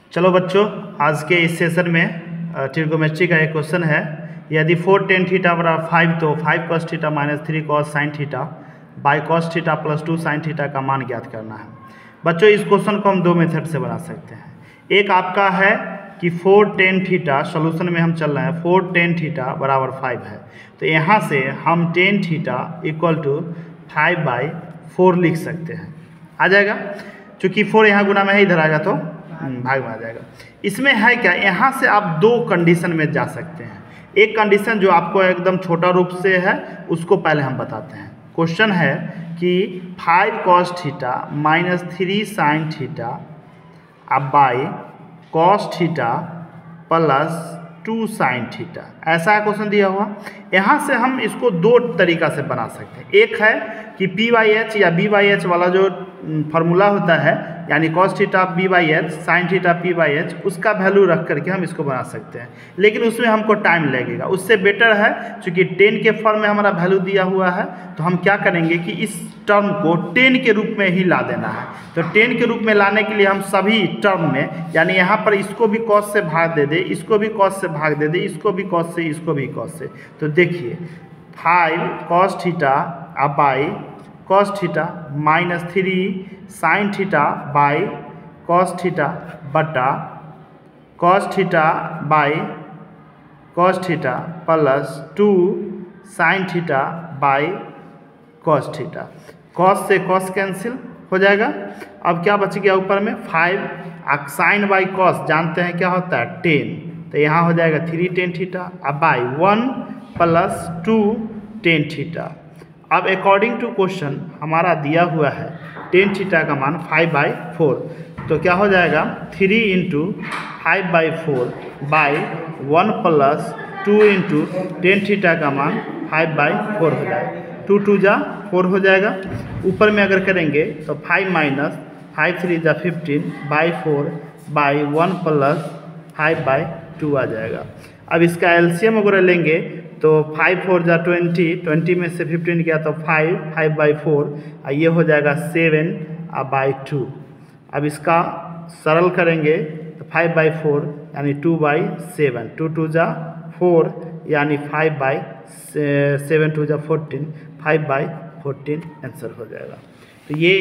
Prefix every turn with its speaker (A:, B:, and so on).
A: चलो बच्चों, आज के इस सेशन में ट्रिग्नोमेट्री का एक क्वेश्चन है। यदि 4 tan थीटा बराबर 5 तो 5 cos theta minus 3 cos sin theta by cos theta plus 2 sin theta का मान ज्ञात करना है। बच्चों, इस क्वेश्चन को हम दो मेथड से बना सकते हैं। एक आपका है कि 4 tan थीटा, सोल्यूशन में हम चल रहे हैं 4 tan थीटा बराबर 5 है, तो यहाँ से हम tan थीटा इक्वल टू 5/4 लिख सकते हैं। आ जाएगा, चूँकि 4 यहाँ गुना में है, इधर आएगा तो भाग में आ जाएगा। इसमें है क्या, यहाँ से आप दो कंडीशन में जा सकते हैं। एक कंडीशन जो आपको एकदम छोटा रूप से है, उसको पहले हम बताते हैं। क्वेश्चन है कि 5 cos theta minus 3 sin theta अब by cos theta plus 2 sin theta, ऐसा क्वेश्चन दिया हुआ। यहाँ से हम इसको दो तरीका से बना सकते हैं। एक है कि P/H या B/H वाला जो फार्मूला होता है, यानी cos theta B/H sin theta P/H, उसका वैल्यू रख करके हम इसको बना सकते हैं, लेकिन उसमें हमको टाइम लगेगा। उससे बेटर है, चूँकि 10 के फॉर्म में हमारा वैल्यू दिया हुआ है, तो हम क्या करेंगे कि इस टर्म को 10 के रूप में ही ला देना है। तो 10 के रूप में लाने के लिए हम सभी टर्म में, यानी यहाँ पर इसको भी cos से भाग दे दे, इसको भी cos से भाग दे दे, इसको भी cos से, इसको भी cos से। तो देखिए 5 cos थीटा अब by cos theta minus 3 sin theta by cos theta बटा cos theta by cos theta plus 2 sin theta by cos theta. cos से cos कैंसिल हो जाएगा। अब क्या बच गया ऊपर में 5 sin बाई cos जानते हैं क्या होता है 10, तो यहाँ हो जाएगा 3 tan थीटा अब बाई 1 प्लस 2 tan थीटा। अब अकॉर्डिंग टू क्वेश्चन हमारा दिया हुआ है tan थीटा का मान 5/4, तो क्या हो जाएगा 3 × 5/4 बाई 1 प्लस 2 × tan थीटा का मान 5/4 हो जाएगा। 2 2 जा 4 हो जाएगा। ऊपर में अगर करेंगे तो 5 माइनस 5 3 जा 15/4 बाई 1 प्लस 5/2 आ जाएगा। अब इसका एलसीएम अगर लेंगे तो 5 4 जा 20 में से 15 गया तो 5/4, ये हो जाएगा 7/2। अब इसका सरल करेंगे तो 5/4 यानी 2/7, 2 2 जा 4 यानी 5/7 2 जा 14, 5/14 आंसर हो जाएगा। तो ये